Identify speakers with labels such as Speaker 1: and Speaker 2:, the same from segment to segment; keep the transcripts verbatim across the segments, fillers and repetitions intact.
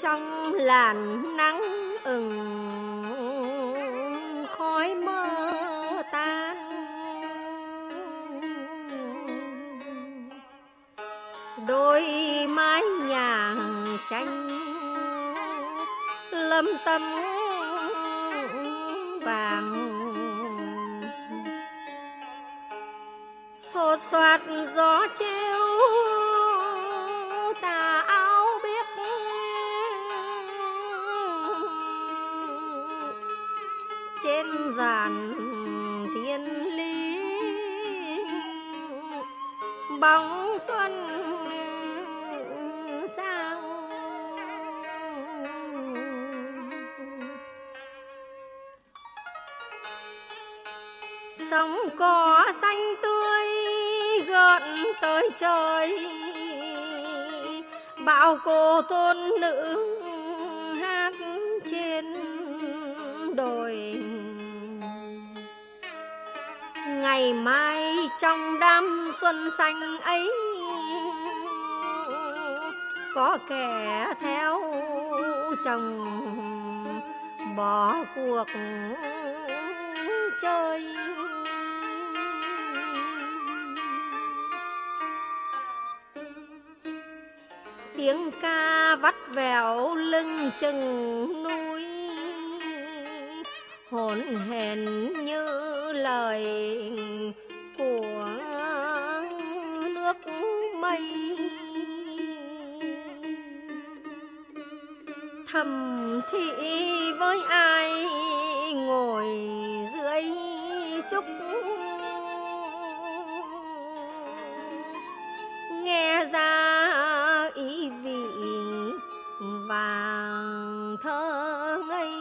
Speaker 1: trong làn nắng ửng khói mơ tan. Đôi mái nhà tranh lâm tâm vàng, xột xoạt gió treo tà áo biếc. Trên giàn thiên lý bóng xuân sang. Sóng cỏ xanh tươi gợn tới trời, bao cô tôn nữ hát trên đồi. Ngày mai trong đám xuân xanh ấy, có kẻ theo chồng bỏ cuộc chơi. Tiếng ca vắt vẻo lưng chừng núi, hồn hển như lời của nước mây. Thầm thị với ai ngồi dưới trúc, nghe ra ý vị vàng thơ ngây.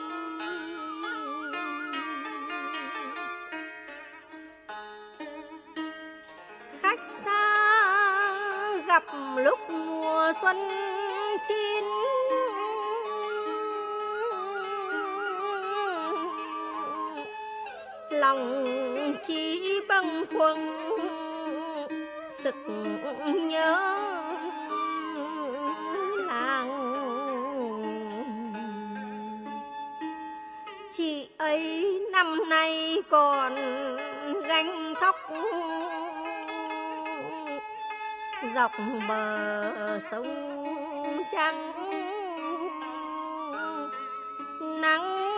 Speaker 1: Khách xa gặp lúc mùa xuân chín, lòng chỉ bâng khuâng sực nhớ làng. Chị ấy năm nay còn gánh tóc dọc bờ sông trắng, nắng